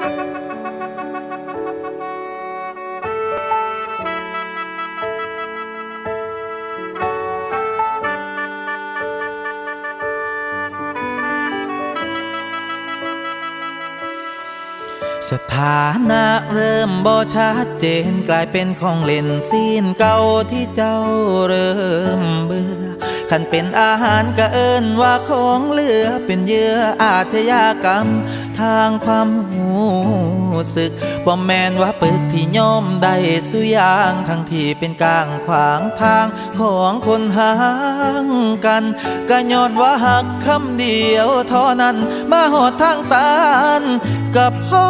สถานะเริ่มบ่ชัดเจนกลายเป็นของเล่นซีนเก่าที่เจ้าเริ่มเบื่อคันเป็นอาหารก็เอิ้นว่าของเหลือเป็นเหยื่ออาชญากรรมทางความหูสึกบ่แม่นว่าปึกที่ยอมได้สุยางทั้งที่เป็นกลางขวางทางของคนห่างกันก็ย้อนว่าหักคำเดียวเท่านั้นมาหอดทางตันกับพ่อ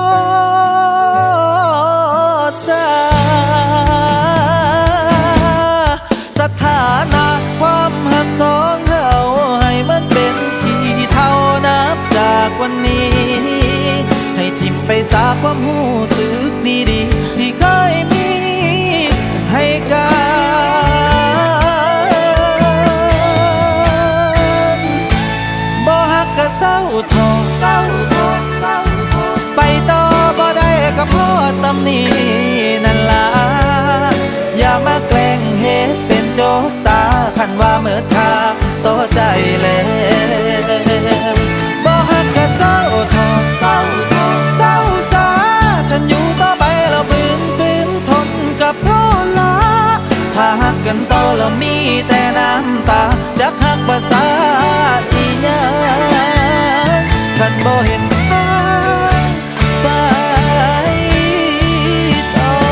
สถานะความหักสองเฮาให้มันเป็นขี้เท่านับจากวันนี้ให้ทิมไปซาความหูสึกดีๆที่เคยมีให้กันบ่ฮักก็เศร้าทอไปต่อบ่ได้ก็พอสำนีนั่นล่ะอย่ามาแกล้งเฮ็ดเป็นโจกตาคันว่าเมิดค่าต่อใจแล้วบ่ฮักก็เศร้าทอเศร้าสาคันอยู่ต่อไปแล้วฝืนทนกับพ่อละถ้าฮักกันต่อแล้วมีแต่น้ำตาจักฮักภาษาอีหยังคันบ่เห็นไปต่อ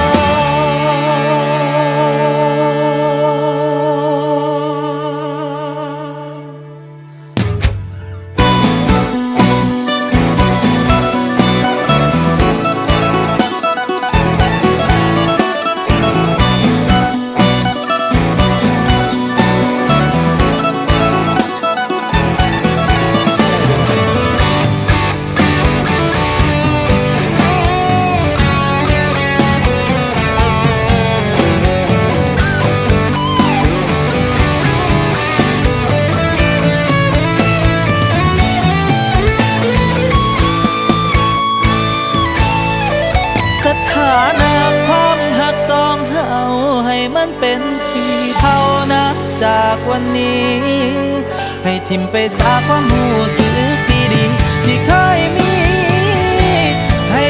สถานะความหักสองเฮาให้มันเป็นที่เท่านับจากวันนี้ให้ทิมไปซาความหูสึกดีๆที่เคยมีให้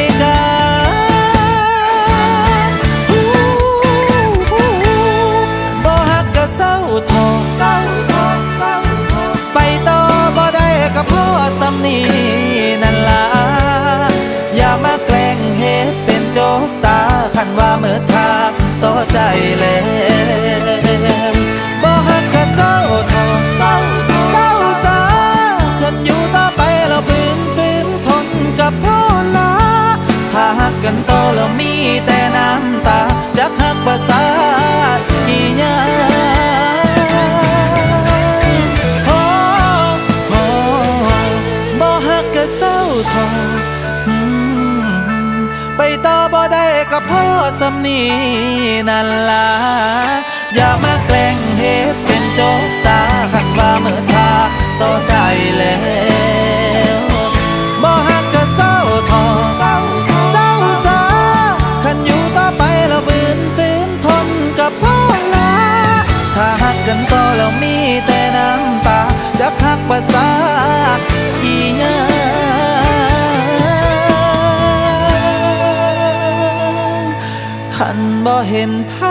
กันบ่ฮักก็เศร้าทอไปต่อบ่ได้ก็พอสำนีนั่นล่ะอย่ามาแกล้งเฮ็ดเป็นโจกตาคันว่าเมิดค่าต่อใจแล้วบ่ฮักก็เศร้าทอเศร้าสาคันอยู่ต่อไปแล้วฝืนทนกับพ่อละถ้าฮักกันต่อแล้วมีแต่น้ำตาจักฮักภาษาอีหยังบ่ฮักก็เศร้าทอไปต่อบ่ได้ก็พอสำนีนั่นล่ะอย่ามาแกล้งเฮ็ดเป็นโจกตาคันว่าเมิดค่าต่อใจแล้วบ่ฮักก็เศร้าทอเศร้าสาคันอยู่ต่อไปแล้วฝืนทนกับพ่อละถ้าฮักกันต่อแล้วมีแต่น้ำตาจักฮักภาษาอีหยังคันบ่เห็นท